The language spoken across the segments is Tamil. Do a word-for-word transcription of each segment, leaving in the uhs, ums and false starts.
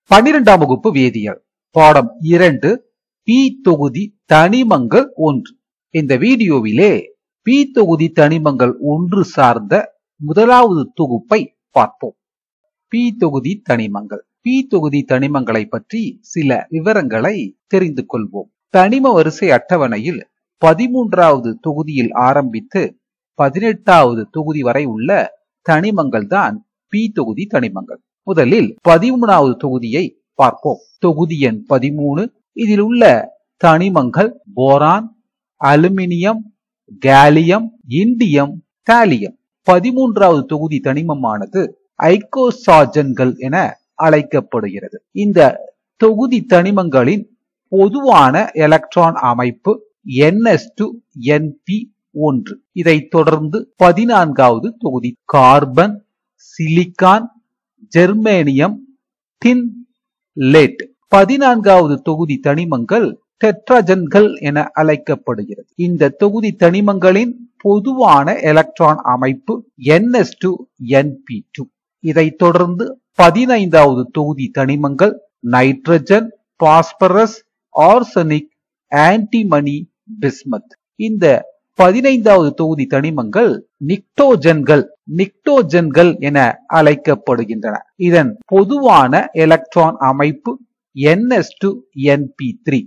பன்னிரெண்டாம் வகுப்பு வேதியியல் பாடம் இரண்டு பி தொகுதி தனிமங்கள் ஒன்று. இந்த வீடியோவிலே பி தொகுதி தனிமங்கள் ஒன்று சார்ந்த முதலாவது தொகுப்பை பார்ப்போம். பி தொகுதி தனிமங்கள். பி தொகுதி தனிமங்களை பற்றி சில விவரங்களை தெரிந்து கொள்வோம். தனிம வரிசை அட்டவணையில் பதிமூன்றாவது தொகுதியில் ஆரம்பித்து பதினெட்டாவது தொகுதி வரை உள்ள தனிமங்கள் தான் பி தொகுதி தனிமங்கள். முதலில் பதிமூணாவது தொகுதியை பார்ப்போம். தொகுதி எண் பதிமூணு. இதில் உள்ள தனிமங்கள் boron, aluminium, gallium, indium, thallium. பதிமூன்றாவது தொகுதி தனிமமானது ஐகோசார்ஜன்கள் என அழைக்கப்படுகிறது. இந்த தொகுதி தனிமங்களின் பொதுவான எலக்ட்ரான் அமைப்பு n s two n p ஒன்று. இதைத் தொடர்ந்து பதினான்காவது தொகுதி carbon, silicon, germanium, tin, lead. பதினான்காவது தொகுதி தனிமங்கள் டெட்ராஜன்கள் என அழைக்கப்படுகிறது. இந்த தொகுதி தனிமங்களின் பொதுவான எலக்ட்ரான் அமைப்பு n s two n p two. இதைத் தொடர்ந்து பதினைந்தாவது தொகுதி தனிமங்கள் nitrogen, phosphorus, arsenic, antimony, bismuth. இந்த பதினைந்தாவது தொகுதி தனிமங்கள் நிக்டோஜன்கள் நிக்டோஜன்கள் என அழைக்கப்படுகின்றன. இதன் பொதுவான எலக்ட்ரான் அமைப்பு n s two n p three.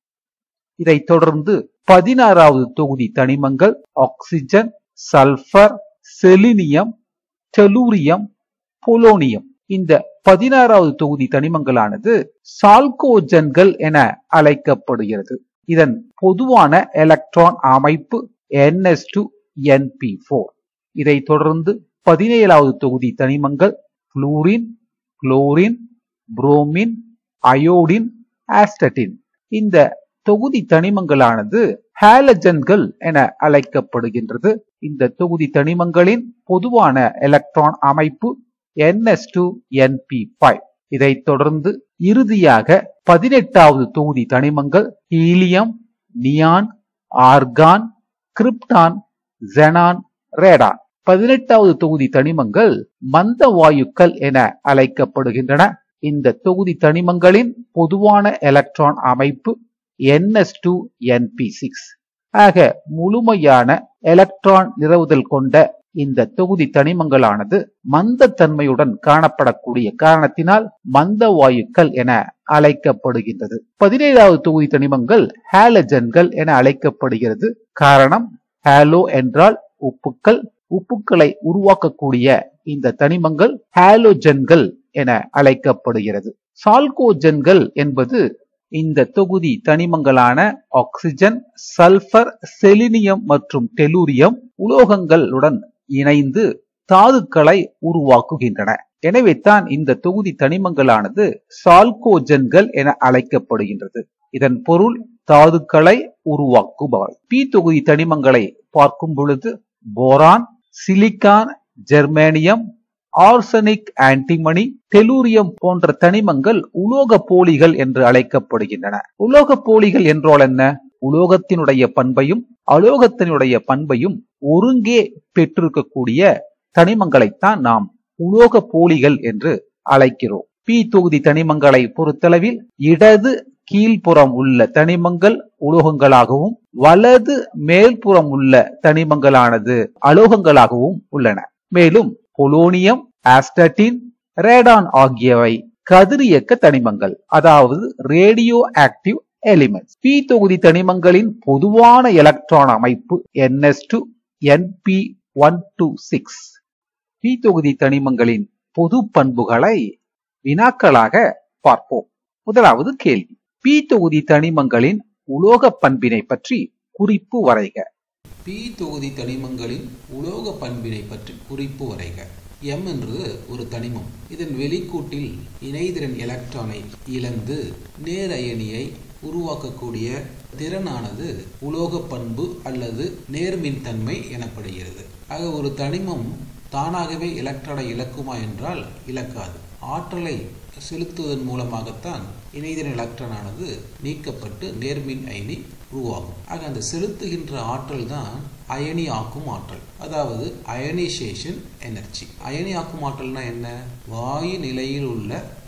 இதைத் தொடர்ந்து பதினாறாவது தொகுதி தனிமங்கள் oxygen, sulphur, selenium, tellurium, polonium. இந்த பதினாறாவது தொகுதி தனிமங்களானது சால்கோஜன்கள் என அழைக்கப்படுகிறது. இதன் பொதுவான எலக்ட்ரான் அமைப்பு n s two n p four. இதைத் தொடர்ந்து பதினேழாவது தொகுதி தனிமங்கள் fluorine, chlorine, bromine, iodine, astatine. இந்த தொகுதி தனிமங்களானது ஹாலஜன்கள் என அழைக்கப்படுகின்றது. இந்த தொகுதி தனிமங்களின் பொதுவான எலக்ட்ரான் அமைப்பு n s two n p five. இதைத் தொடர்ந்து இறுதியாக பதினெட்டாவது தொகுதி தனிமங்கள் helium, neon, argon, krypton, xenon, radon. பதினெட்டாவது தொகுதி தனிமங்கள் மந்த வாயுக்கள் என அழைக்கப்படுகின்றன. இந்த தொகுதி தனிமங்களின் பொதுவான எலக்ட்ரான் அமைப்பு n s two n p six. ஆக முழுமையான எலக்ட்ரான் நிரவுதல் கொண்ட இந்த தொகுதி தனிமங்களானது மந்த தன்மையுடன் காணப்படக்கூடிய காரணத்தினால் மந்த வாயுக்கள் என அழைக்கப்படுகின்றது. பதினேழாவது தொகுதி தனிமங்கள் ஹாலஜன்கள் என அழைக்கப்படுகிறது. காரணம், ஹாலோ என்றால் உப்புக்கள். உப்புக்களை உருவாக்கக்கூடிய இந்த தனிமங்கள் ஹாலோஜன்கள் என அழைக்கப்படுகிறது. சால்கோஜன்கள் என்பது இந்த தொகுதி தனிமங்களான ஆக்சிஜன், சல்பர், செலினியம் மற்றும் டெலூரியம் உலோகங்களுடன் இணைந்து தாதுக்களை உருவாக்குகின்றன. எனவே தான் இந்த தொகுதி தனிமங்களானது சால்கோஜன்கள் என அழைக்கப்படுகின்றது. இதன் பொருள் தாதுக்களை உருவாக்குபவை. பி தொகுதி தனிமங்களை பார்க்கும் பொழுது boron, silicon, germanium, arsenic, antimony, tellurium போன்ற தனிமங்கள் உலோக போலிகள் என்று அழைக்கப்படுகின்றன. உலோக போலிகள் என்றால் என்ன? உலோகத்தினுடைய பண்பையும் அலோகத்தினுடைய பண்பையும் ஒருங்கே பெற்றிருக்கக்கூடிய தனிமங்களைத்தான் நாம் உலோக போலிகள் என்று அழைக்கிறோம். பி தொகுதி தனிமங்களை பொறுத்தளவில் இடது கீழ்ப்புறம் உள்ள தனிமங்கள் உலோகங்களாகவும் வலது மேல்புறம் உள்ள தனிமங்களானது அலோகங்களாகவும் உள்ளன. மேலும் பொலோனியம், ஆஸ்டட்டின், ரேடான் ஆகியவை கதிரியக்க தனிமங்கள், அதாவது ரேடியோ ஆக்டிவ் எலிமெண்ட்ஸ். பி தொகுதி தனிமங்களின் பொதுவான எலக்ட்ரான் அமைப்பு n s two n p one two six. P தொகுதி தனிமங்களின் பொது பண்புகளை வினாக்களாக பார்ப்போம். முதலாவது கேள்வி, பி தொகுதி தனிமங்களின் உலோக பண்பினை பற்றி குறிப்பு வரைக. பி தொகுதி தனிமங்களின் உலோக பண்பினை பற்றி குறிப்பு வரைக. எம் என்பது ஒரு தனிமம். இதன் வெளிக்கூட்டில் இணைதிறன் எலக்ட்ரானை இழந்து நேர் அயனியை உருவாக்கக்கூடிய திறனானது உலோக பண்பு அல்லது நேர்மின்தன்மை எனப்படுகிறது. ஆக ஒரு தனிமம் தானாகவே எலக்ட்ரானை இழக்குமா என்றால் இழக்காது. ஆற்றலை செலுத்துவதன் மூலமாகத்தான் இணைதிறன் எலக்ட்ரானானது நீக்கப்பட்டு நேர்மின் அயனி உருவாகும். ஆக அந்த செலுத்துகின்ற ஆற்றல் தான் அயனி ஆக்கும் ஆற்றல், அதாவது அயனைசேஷன் எனர்ஜி. அயனி ஆக்கும் ஆற்றல்னா என்ன? வாயு நிலையில் உள்ள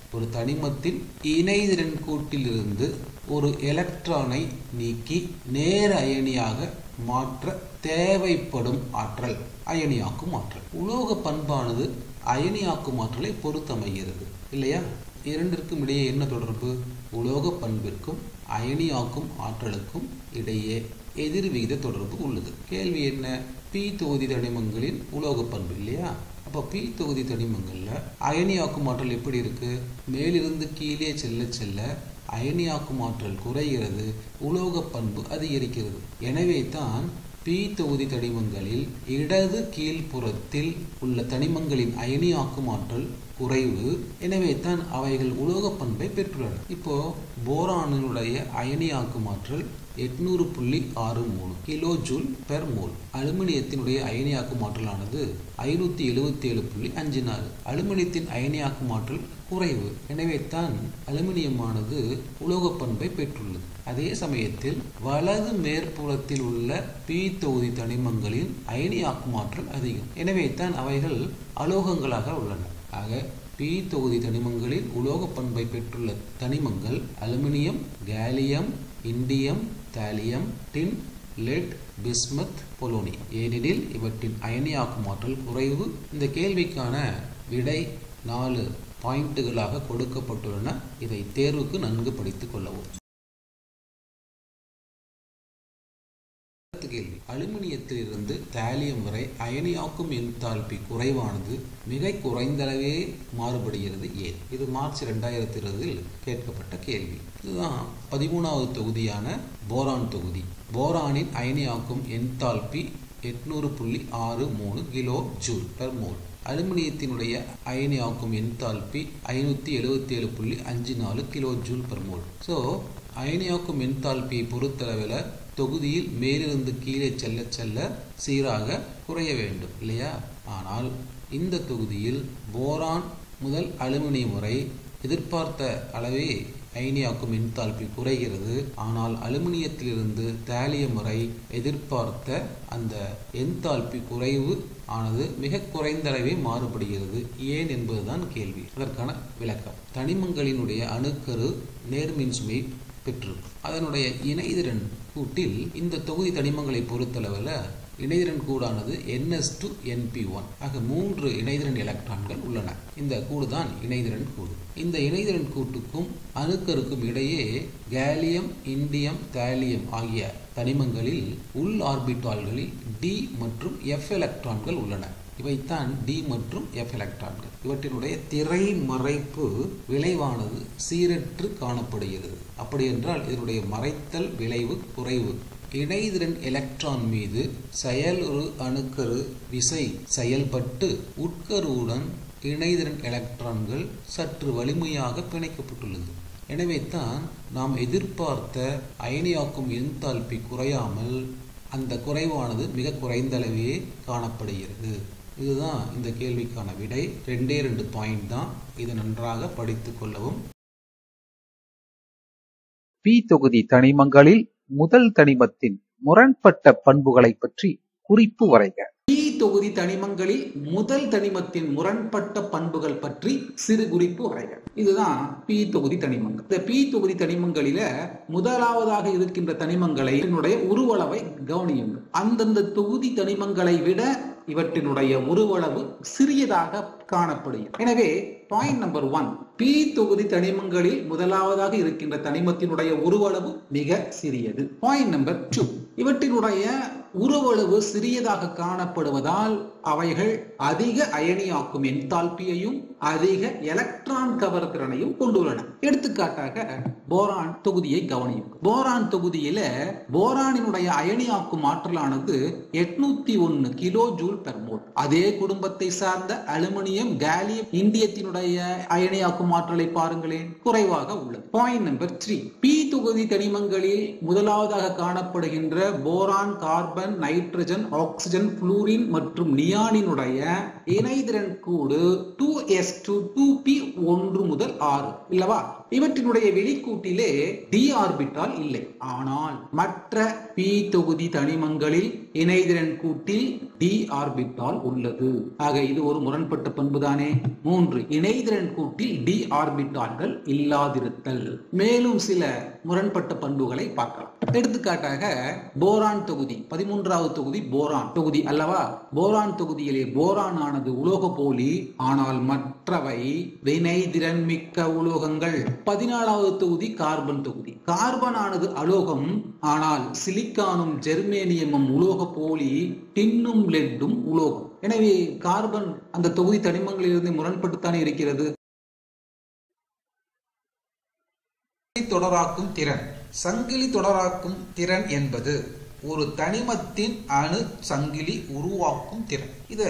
ஒரு தனிமத்தின் இணைதிறன் கூட்டிலிருந்து ஒரு எலக்ட்ரானை நீக்கி நேர அயனியாக மாற்ற தேவைப்படும் ஆற்றல் அயனியாக்கும் ஆற்றல். உலோக பண்பானது அயனியாக்கும் ஆற்றலை பொறுத்தமைகிறது இல்லையா? இரண்டிற்கும் இடையே என்ன தொடர்பு? உலோக பண்பிற்கும் அயனியாக்கும் ஆற்றலுக்கும் இடையே எதிர்விகித தொடர்பு உள்ளது. கேள்வி என்ன? பி தொகுதி தனிமங்களின் உலோக பண்பு இல்லையா? அப்போ பி தொகுதி தனிமங்கள்ல அயனியாக்கும் ஆற்றல் எப்படி இருக்கு? மேலிருந்து கீழே செல்ல செல்ல அயனியாக்கும் ஆற்றல் குறைகிறது, உலோக பண்பு அதிகரிக்கிறது. எனவே தான் பி தொகுதி தனிமங்களில் இடது கீழ்ப்புறத்தில் உள்ள தனிமங்களின் அயனியாக்கும் ஆற்றல் குறைவு. எனவே தான் அவைகள் உலோக பண்பை பெற்றுள்ளன. இப்போ போரானுடைய அயனியாக்கும் ஆற்றல் எட்நூறு புள்ளி ஆறு மூணு கிலோ ஜூல் பெர் மோல். அலுமினியத்தினுடைய அயனியாக்கும் ஆற்றலானது ஐநூத்தி எழுபத்தி ஏழு புள்ளி அஞ்சு நாலு. அலுமினியத்தின் அயனியாக்கும் ஆற்றல் குறைவு. எனவே தான் அலுமினியமானது உலோக பண்பை பெற்றுள்ளது. அதே சமயத்தில் வலது மேற்புறத்தில் உள்ள பி தொகுதி தனிமங்களின் அயனியாக்கும் ஆற்றல் அதிகம். எனவே தான் அவைகள் அலோகங்களாக உள்ளன. ஆக பி தொகுதி தனிமங்களில் உலோக பண்பை பெற்றுள்ள தனிமங்கள் aluminium, gallium, indium, thallium, tin, lead, bismuth, polonium. ஏனெனில் இவற்றின் அயனியாக்கும் ஆற்றல் குறைவு. இந்த கேள்விக்கான விடை நாலு பாயிண்டுகளாக கொடுக்கப்பட்டுள்ளன. இதை தேர்வுக்கு நன்கு படித்துக் கொள்ளவும். கேள்வி: அலுமினியத்தில் இருந்து தாலியம் வரை அயனியாக்கும் என்தால்பி குறைவானது மிக குறைந்தளவே மாறுபடுகிறது ஏன்? இது மார்ச் இரண்டாயிரத்தி இருபதில் கேட்கப்பட்ட கேள்வி. இதுதான் பதிமூணாவது தொகுதியான போரான் தொகுதி. போரானின் அயனியாக்கும் என்தால்பி எட்நூறு புள்ளி ஆறு மூணு கிலோ ஜூல் பெர் மோல். அலுமினியத்தினுடைய அயனியாக்கும் என்தால்பி ஐநூத்தி எழுபத்தி ஏழு புள்ளி அஞ்சு நாலு kilo joule per mole. So அயனியாக்கும் என்தால்பியை பொறுத்தளவில் தொகுதியில் மேலிருந்து கீழே செல்ல செல்ல சீராக குறைய வேண்டும் இல்லையா? ஆனால் இந்த தொகுதியில் போரான் முதல் அலுமினியம் வரை எதிர்பார்த்த அளவே அயனியாக்கும் என்தால்பி குறைகிறது. ஆனால் அலுமினியத்திலிருந்து தாலியம் வரை எதிர்பார்த்த அந்த என்தால்பி குறைவு ஆனது மிக குறைந்த அளவே மாறுபடுகிறது. ஏன் என்பதுதான் கேள்வி. அதற்கான விளக்கம்: தனிமங்களினுடைய அணுக்கரு நேர்மின் சுமை பெற்றிருக்கும். அதனுடைய இணைதிறன் கூட்டில் இந்த தொகுதி தனிமங்களை பொறுத்தளவில் இணைதிறன் கூடானது n s two n p one ஆக மூன்று இணைதிறன் எலக்ட்ரான்கள் உள்ளன. இந்த கூடு தான் இணைதிறன் கூடு. இந்த இணைதிறன் கூட்டுக்கும் அணுக்கருக்கும் இடையே கேலியம், இண்டியம், தாலியம் ஆகிய தனிமங்களில் உள் ஆர்பிட்டால்களில் டி மற்றும் எஃப் எலக்ட்ரான்கள் உள்ளன. இவைத்தான் டி மற்றும் எஃப் எலக்ட்ரான்கள். இவற்றினுடைய திரைமறைப்பு விளைவானது சீரற்று காணப்படுகிறது. அப்படி என்றால் இதனுடைய மறைத்தல் விளைவு குறைவு. இணைதிறன் எலக்ட்ரான் மீது செயலுறு அணுக்கரு விசை செயல்பட்டு உட்கருவுடன் இணைதிறன் எலக்ட்ரான்கள் சற்று வலிமையாக பிணைக்கப்பட்டுள்ளது. எனவே தான் நாம் எதிர்பார்த்த அயனியாக்கும் என்தால்பி குறையாமல் அந்த குறைவானது மிக குறைந்தளவே காணப்படுகிறது. இதுதான் இந்த கேள்விக்கான விடை. ரெண்டே ரெண்டு பாயிண்ட் தான். இதை நன்றாக படித்துக் கொள்ளவும். பி தொகுதி தனிமங்களில் முதல் தனிமத்தின் முரண்பட்ட பண்புகளை பற்றி குறிப்பு வரைக. பி தொகுதி தனிமங்களில் முதல் தனிமத்தின் முரண்பட்ட பண்புகள் பற்றி சிறு குறிப்பு வரைக. இதுதான் பி தொகுதி தனிமங்கள். இந்த பி தொகுதி தனிமங்களில முதலாவதாக இருக்கின்ற தனிமங்களை உருவளவை கவனியுங்கள். அந்தந்த தொகுதி தனிமங்களை விட இவற்றினுடைய உருவளவு சிறியதாக காணப்படுகிறது. எனவே பாயிண்ட் நம்பர் ஒன், பி தொகுதி தனிமங்களில் முதலாவதாக இருக்கின்ற தனிமத்தினுடைய உருவளவு மிக சிறியது. பாயிண்ட் நம்பர் டூ, இவற்றினுடைய உருவளவு சிறியதாக காணப்படுவதால் அவைகள் அதிக அயனியாக்கும் என்தால்பியையும் அதிக எலக்ட்ரான் கவர்திறனையும் கொண்டுள்ளன. எடுத்துக்காட்டாக போரான் தொகுதியை கவனியும். போரான் தொகுதியில போரானினுடைய அயனியாக்கும் ஆற்றலானது எட்நூத்தி ஒன்னு கிலோ ஜூல் பெர் மோல். அதே குடும்பத்தை சார்ந்த அலுமினியம், கேலியம், இண்டியத்தினுடைய அயனியாக்கும் ஆற்றலை பாருங்களேன், குறைவாக உள்ளது. பாயிண்ட் நம்பர் த்ரீ, பி தொகுதி தனிமங்களில் முதலாவதாக காணப்படுகின்ற boron, carbon, nitrogen, oxygen, fluorine மற்றும் நியானினுடைய இணைதிறன் கூடு two s two two p ஒன்று முதல் ஆறு இல்லவா? இவற்றினுடைய வெளிக்கூட்டிலே டி ஆர்பிட்டால் இல்லை. ஆனால் மற்ற பி தொகுதி தனிமங்களில் இணைதிறன் கூட்டில் டி ஆர்பிட்டால் உள்ளது. ஆக இது ஒரு முரண்பட்ட பண்புதானே. மூன்று, இணைதிறன் கூட்டில் டி ஆர்பிட்டால்கள் இல்லாதிருத்தல். மேலும் சில முரண்பட்ட பண்புகளை பார்க்கலாம். எடுத்துக்காட்டாக போரான் தொகுதி, பதிமூன்றாவது தொகுதி போரான் தொகுதி அல்லவா? போரான் தொகுதியிலே போரான் ஆனது உலோக போலி, ஆனால் மற்றவை வினைதிறன் மிக்க உலோகங்கள். பதினாலாவது தொகுதி கார்பன் தொகுதி. கார்பன் ஆனது அலோகம், ஆனால் சிலிக்கானும் ஜெர்மேனியமும் உலோக போலி, டின்னும் லெட்டும் உலோகம். எனவே கார்பன் அந்த தொகுதி தனிமங்களிலிருந்து முரண்பட்டுத்தானே இருக்கிறது. தொடராக்கும் திறன். சங்கிலி தொடராக்கும் திறன் என்பது ஒரு தனிமத்தின் அணு சங்கிலி உருவாக்கும் திறன். இத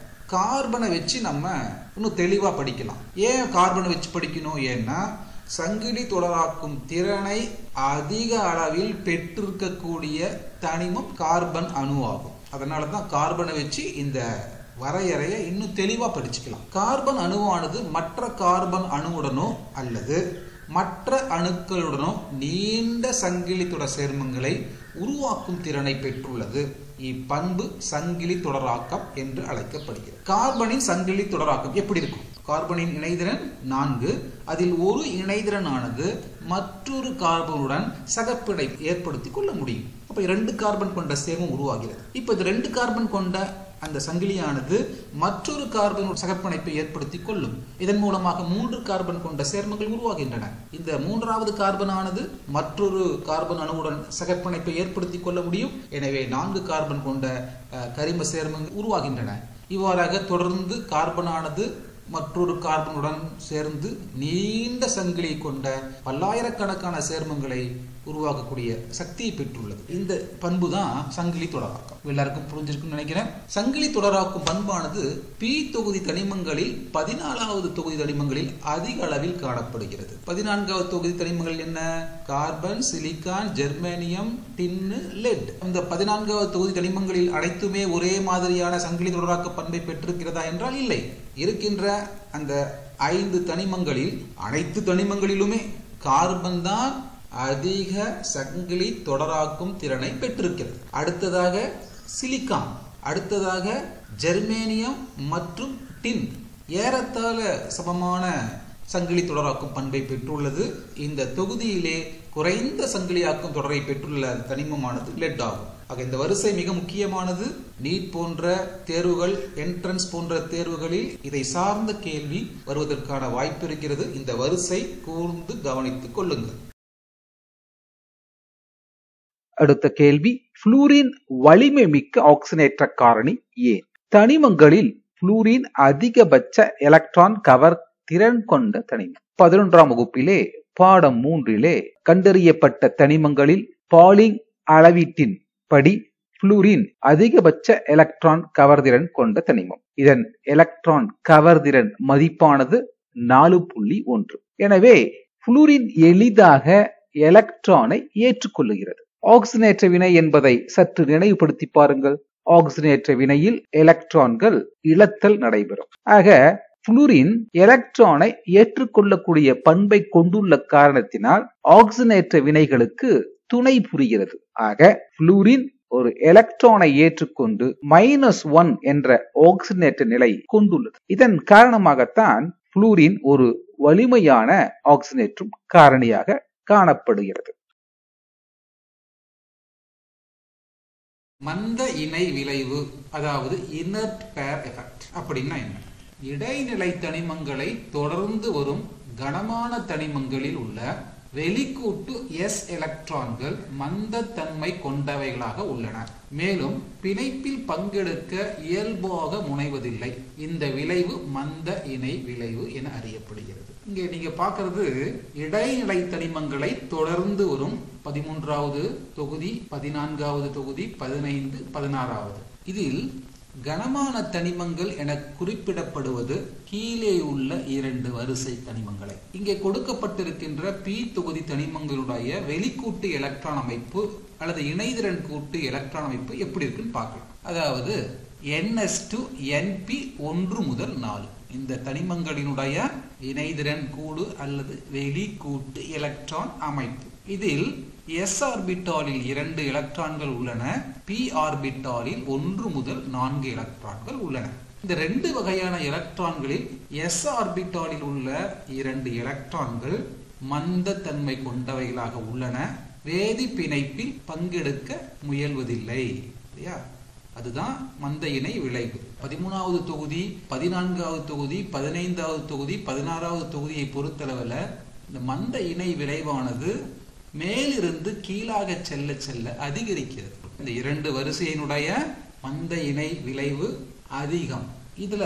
கார்பனை வச்சு நம்ம இன்னும் தெளிவா படிக்கலாம். ஏன் கார்பனை வச்சு படிக்கணும்? ஏன்னா சங்கிலி தொடராக்கும் திறனை அதிக அளவில் பெற்றிருக்கக்கூடிய தனிமம் கார்பன் அணு ஆகும். அதனாலதான் கார்பனை வச்சு இந்த வரையறையை இன்னும் தெளிவா படிச்சுக்கலாம். கார்பன் அணுவானது மற்ற கார்பன் அணுவுடனோ அல்லது மற்ற அணுக்களுடனோ நீண்ட சங்கிலி தொடர் சேர்மங்களை உருவாக்கும் திறனை பெற்றுள்ளது. இப்பண்பு சங்கிலி தொடராக்கம் என்று அழைக்கப்படுகிறது. கார்பனின் சங்கிலி தொடராக்கம் எப்படி இருக்கும்? கார்பனின் இணைதிறன் நான்கு. அதில் ஒரு இணைதிறன் ஆனது மற்றொரு கார்பனுடன் சகப்பிணை ஏற்படுத்தி கொள்ள முடியும். அப்ப இரண்டு கார்பன் கொண்ட சேர்மம் உருவாகிறது. இப்ப இது ரெண்டு கார்பன் கொண்ட அந்த சங்கிலியானது மற்றொரு கார்பன் சகப்பிணைப்பை ஏற்படுத்தி கொள்ளும். இதன் மூலமாக மூன்று கார்பன் கொண்ட சேர்மங்கள் உருவாகின்றன. இந்த மூன்றாவது கார்பன் ஆனது மற்றொரு கார்பன் அணுவுடன் சகப்பிணைப்பை ஏற்படுத்தி கொள்ள முடியும். எனவே நான்கு கார்பன் கொண்ட கரிம சேர்மங்கள் உருவாகின்றன. இவ்வாறாக தொடர்ந்து கார்பனானது மற்றொரு கார்பனுடன் சேர்ந்து நீண்ட சங்கிலி கொண்ட பல்லாயிரக்கணக்கான சேர்மங்களை உருவாக்கக்கூடிய சக்தியை பெற்றுள்ளது. இந்த பண்பு தான் சங்கிலி தொடராக்கம். எல்லாருக்கும் புரிஞ்சிருக்குன்னு நினைக்கிறேன். சங்கிலி தொடராக்கும் பண்பானது பி தொகுதி தனிமங்களில் பதினாலாவது தொகுதி தனிமங்களில் அதிக அளவில் காணப்படுகிறது. பதினான்காவது தொகுதி தனிமங்கள் என்ன? Carbon, silicon, germanium, tin, lead. இந்த பதினான்காவது தொகுதி தனிமங்களில் அனைத்துமே ஒரே மாதிரியான சங்கிலி தொடராக்க பண்பை பெற்றிருக்கிறதா என்றால் இல்லை. இருக்கின்ற அந்த ஐந்து தனிமங்களில் அனைத்து தனிமங்களிலுமே கார்பன் தான் அதிக சங்கிலி தொடராக்கும் திறனை பெற்றிருக்கிறது. அடுத்ததாக சிலிக்கான், அடுத்ததாக ஜெர்மேனியம் மற்றும் டின் ஏறத்தாழ சமமான சங்கிலி தொடராக்கும் பண்பை பெற்றுள்ளது. இந்த தொகுதியிலே குறைந்த சங்கிலியாக்கும் தொடரை பெற்றுள்ள தனிமமானது லெட் ஆகும். ஆக இந்த வரிசை மிக முக்கியமானது. நீட் போன்ற தேர்வுகள், என்ட்ரன்ஸ் போன்ற தேர்வுகளில் இதை சார்ந்த கேள்வி வருவதற்கான வாய்ப்பு இருக்கிறது. இந்த வரிசை கூர்ந்து கவனித்துக் கொள்ளுங்கள். அடுத்த கேள்வி, புளூரின் வலிமை மிக்க ஆக்சிஜனேற்ற காரணி ஏன்? தனிமங்களில் புளூரின் அதிகபட்ச எலக்ட்ரான் கவர் திறன் கொண்ட தனிமம். பதினொன்றாம் வகுப்பிலே பாடம் மூன்றிலே கண்டறியப்பட்ட தனிமங்களில் பாலிங் அளவீட்டின் படி புளூரின் அதிகபட்ச எலக்ட்ரான் கவர்திறன் கொண்ட தனிமம். இதன் எலக்ட்ரான் கவர்திறன் மதிப்பானது நாலு புள்ளி ஒன்று. எனவே புளூரின் எளிதாக எலக்ட்ரானை ஏற்றுக்கொள்ளுகிறது. ஆக்சிஜனேற்ற வினை என்பதை சற்று நினைவுபடுத்தி பாருங்கள். ஆக்சிஜனேற்ற வினையில் எலக்ட்ரான்கள் இழத்தல் நடைபெறும். ஆக புளூரின் எலக்ட்ரானை ஏற்றுக்கொள்ளக்கூடிய பண்பை கொண்டுள்ள காரணத்தினால் ஆக்சிஜனேற்ற வினைகளுக்கு துணை புரிகிறது. ஆக புளூரின் ஒரு எலக்ட்ரானை ஏற்றுக்கொண்டு மைனஸ் ஒன் என்ற ஆக்சிஜனேற்ற நிலை கொண்டுள்ளது. இதன் காரணமாகத்தான் புளூரின் ஒரு வலிமையான ஆக்சிஜனேற்றும் காரணியாக காணப்படுகிறது. மந்த இணை விளைவு, அதாவது இனர்ட் பேர் எஃபெக்ட் அப்படின்னா என்ன? இடைநிலை தனிமங்களை தொடர்ந்து வரும் கனமான தனிமங்களில் உள்ள வெளிக்கூட்டு எஸ் எலக்ட்ரான்கள் மந்த தன்மை கொண்டவைகளாக உள்ளன. மேலும் பிணைப்பில் பங்கெடுக்க இயல்பாக முனைவதில்லை. இந்த விளைவு மந்த இணை விளைவு என அறியப்படுகிறது. இங்கே நீங்க பார்க்கிறது இடைநிலை தனிமங்களை தொடர்ந்து வரும் பதிமூன்றாவது தொகுதி, பதினான்காவது தொகுதி, பதினைந்து, பதினாறாவது. இதில் கனமான தனிமங்கள் என குறிப்பிடப்படுவது கீழே உள்ள இரண்டு வரிசை தனிமங்களை. இங்கே கொடுக்கப்பட்டிருக்கின்ற பி தொகுதி தனிமங்களுடைய வெளிக்கூட்டு எலக்ட்ரான் அமைப்பு அல்லது இணைதிறன் கூட்டு எலக்ட்ரான் அமைப்பு எப்படி இருக்குன்னு பார்க்கலாம். அதாவது n s two n p ஒன்று முதல் நாலு. இந்த தனிமங்களினுடைய இணைதிறன் கூடு அல்லது வெளிக்கூட்டு எலக்ட்ரான் அமைப்பு. இதில் எஸ் ஆர்பிட்டாலில் இரண்டு எலக்ட்ரான்கள் உள்ளன, பி ஆர்பிட்டாலில் ஒன்று முதல் நான்கு எலக்ட்ரான்கள் உள்ளன. இந்த ரெண்டு வகையான எலக்ட்ரான்களில் எஸ் ஆர்பிட்டாலில் உள்ள இரண்டு எலக்ட்ரான்கள் மந்த தன்மை கொண்டவைகளாக உள்ளன, வேதி பிணைப்பில் பங்கெடுக்க முயல்வதில்லை. அதுதான் மந்த இணை விளைவு. பதிமூணாவது தொகுதி, பதினான்காவது தொகுதி, பதினைந்தாவது தொகுதி, பதினாறாவது தொகுதியை பொறுத்தளவில் இந்த மந்த இணை விளைவானது மேலிருந்து கீழாக செல்ல செல்ல அதிகரிக்கிறது. இந்த இரண்டு வரிசையினுடைய மந்த இணை விளைவு அதிகம். இதுல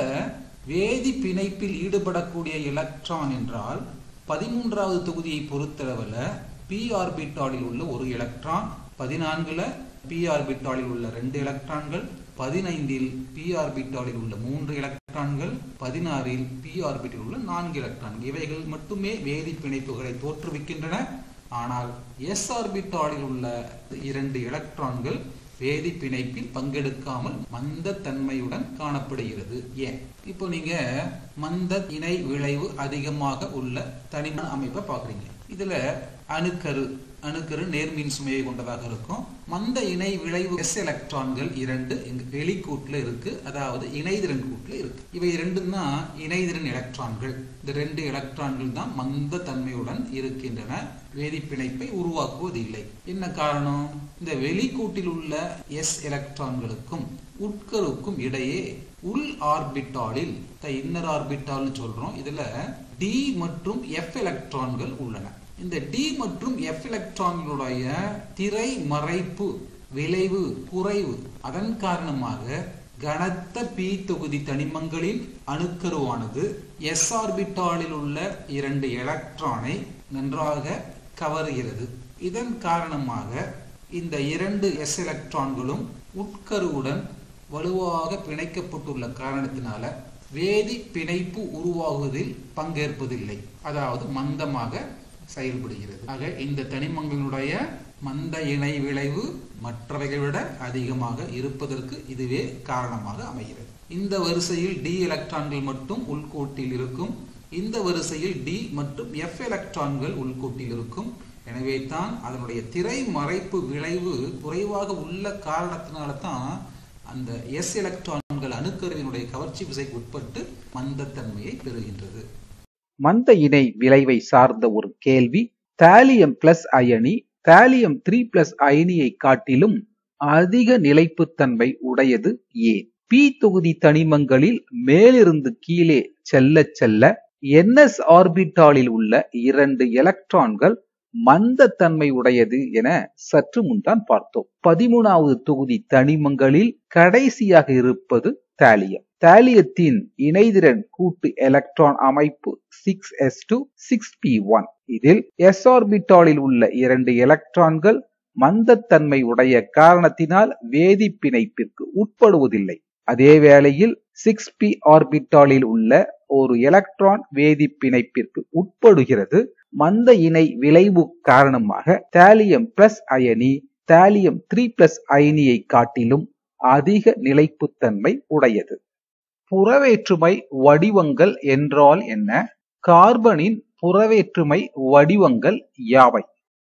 வேதி பிணைப்பில் ஈடுபடக்கூடிய எலக்ட்ரான் என்றால் பதிமூன்றாவது தொகுதியை பொறுத்தளவில் பி ஆர்பிட்டாலில் உள்ள ஒரு எலக்ட்ரான், பதினான்குல பி ஆர்பிட்டாலில் உள்ள ரெண்டு எலக்ட்ரான்கள், பதினைந்தில் பி ஆர்பிட்டாலில் உள்ள மூன்று எலக்ட்ரான்கள், பதினாறில் பி ஆர்பிட்டில் உள்ள நான்கு எலக்ட்ரான்கள். இவைகள் மட்டுமே வேதி பிணைப்புகளை தோற்றுவிக்கின்றன. ஆனால் எஸ் ஆர்பிட்டாலில் உள்ள இரண்டு எலக்ட்ரான்கள் வேதி பிணைப்பில் பங்கெடுக்காமல் மந்த தன்மையுடன் காணப்படுகிறது. ஏன்? இப்போ நீங்க மந்த இணை விளைவு அதிகமாக உள்ள தனிம அமைப்பை பாக்குறீங்க. இதுல அணுக்கரு அணுக்கரு நேர்மின் சுமையை கொண்டதாக இருக்கும். மந்த இணை விளைவு எஸ் எலக்ட்ரான்கள் இரண்டு வெளிக்கூட்டுல இருக்கு, அதாவது இணைதிறன் கூட்டுல இருக்கு. இவை இரண்டும் தான் இணைதிறன் எலக்ட்ரான்கள். இந்த ரெண்டு எலக்ட்ரான்கள் தான் மந்த தன்மையுடன் இருக்கின்றன, வேதி பிணைப்பை உருவாக்குவதில்லை. என்ன காரணம்? இந்த வெளிக்கூட்டில் உள்ள எஸ் எலக்ட்ரான்களுக்கும் உட்கருக்கும் இடையே உள் ஆர்பிட்டாலில் இன்னர் ஆர்பிட்டால் சொல்றோம். இதுல டி மற்றும் எஃப் எலக்ட்ரான்கள் உள்ளன. இந்த டி மற்றும் எஃப் எலக்ட்ரான்களுடைய திரை மறைப்பு விளைவு குறைவு. அதன் காரணமாக கனத்த பி தொகுதி தனிமங்களின் அணுக்கருவானது எஸ் ஆர்பிட்டாலில் உள்ள இரண்டு எலக்ட்ரானை நன்றாக கவருகிறது. இதன் காரணமாக இந்த இரண்டு எஸ் எலக்ட்ரான்களும் உட்கருவுடன் வலுவாக பிணைக்கப்பட்டுள்ள காரணத்தினால வேதி பிணைப்பு உருவாகுவதில் பங்கேற்பதில்லை, அதாவது மந்தமாக செயல்படுகிறது. ஆக இந்த தனிமங்களுடைய மந்த இணை விளைவு மற்றவைகளை விட அதிகமாக இருப்பதற்கு இதுவே காரணமாக அமைகிறது. இந்த வரிசையில் டி எலக்ட்ரான்கள் மட்டும் உள்கோட்டில் இருக்கும், இந்த வரிசையில் டி மற்றும் எஃப் எலக்ட்ரான்கள் உள்கோட்டில் இருக்கும். எனவே தான் அதனுடைய திரை மறைப்பு விளைவு குறைவாக உள்ள காரணத்தினால தான் அந்த எஸ் எலக்ட்ரான்கள் அணுக்கருவினுடைய கவர்ச்சி விசைக்கு உட்பட்டு மந்தத்தன்மையை பெறுகின்றது. மந்த இணை விளைவை சார்ந்த ஒரு கேள்வி. தாலியம் பிளஸ் அயனி தாலியம் த்ரீ பிளஸ் அயனியை காட்டிலும் அதிக நிலைப்புத்தன்மை உடையது ஏன்? பி தொகுதி தனிமங்களில் மேலிருந்து கீழே செல்ல செல்ல என்எஸ் ஆர்பிட்டாலில் உள்ள இரண்டு எலக்ட்ரான்கள் மந்த தன்மை உடையது என சற்று முன்தான் பார்த்தோம். பதிமூணாவது தொகுதி தனிமங்களில் கடைசியாக இருப்பது தாலியம். தாலியத்தின் இணைதிறன் கூட்டு எலக்ட்ரான் அமைப்பு six s two six p one. இதில் எஸ் ஆர்பிட்டாலில் உள்ள இரண்டு எலக்ட்ரான்கள் மந்தத்தன்மை உடைய காரணத்தினால் வேதி பிணைப்பிற்கு உட்படுவதில்லை. அதே வேளையில் சிக்ஸ் பி ஆர்பிட்டாலில் உள்ள ஒரு எலக்ட்ரான் வேதி பிணைப்பிற்கு உட்படுகிறது. மந்த இணை விளைவு காரணமாக தாலியம் பிளஸ் அயனி தாலியம் த்ரீ பிளஸ் அயனியை காட்டிலும் அதிக நிலைப்புத்தன்மை உடையது. புறவேற்றுமை வடிவங்கள் என்றால் என்ன? கார்பனின் புறவேற்றுமை வடிவங்கள் யாவை?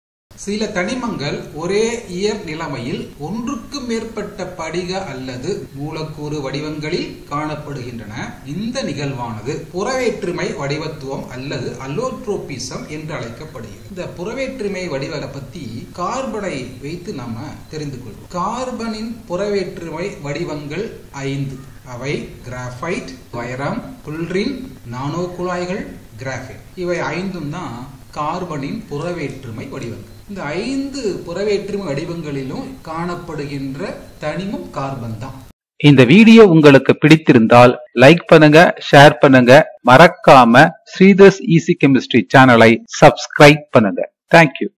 சில தனிமங்கள் ஒரே இயற் நிலைமையில் ஒன்றுக்கு மேற்பட்ட படிக அல்லது மூலக்கூறு வடிவங்களில் காணப்படுகின்றன. இந்த நிகழ்வானது புறவேற்றுமை வடிவத்துவம் அல்லது அல்லோட்ரோபிசம் என்று அழைக்கப்படுகிறது. இந்த புறவேற்றுமை வடிவத்தை பத்தி கார்பனை வைத்து நாம தெரிந்து கொள்வோம். கார்பனின் புறவேற்றுமை வடிவங்கள் ஐந்து. அவை கிராஃபைட், வைரம், புல்ரின், நானோ குழாய்கள், கிராஃபைட். இவை ஐந்தும் தான் கார்பனின் புறவேற்றுமை வடிவங்கள். இந்த ஐந்து புறவேற்றுமை வடிவங்களிலும் காணப்படுகின்ற தனிமம் கார்பன் தான். இந்த வீடியோ உங்களுக்கு பிடித்திருந்தால் லைக் பண்ணுங்க, ஷேர் பண்ணுங்க, மறக்காம ஸ்ரீதர்ஸ் ஈஸி கெமிஸ்ட்ரி சேனலை சப்ஸ்கிரைப் பண்ணுங்க. தேங்க்யூ.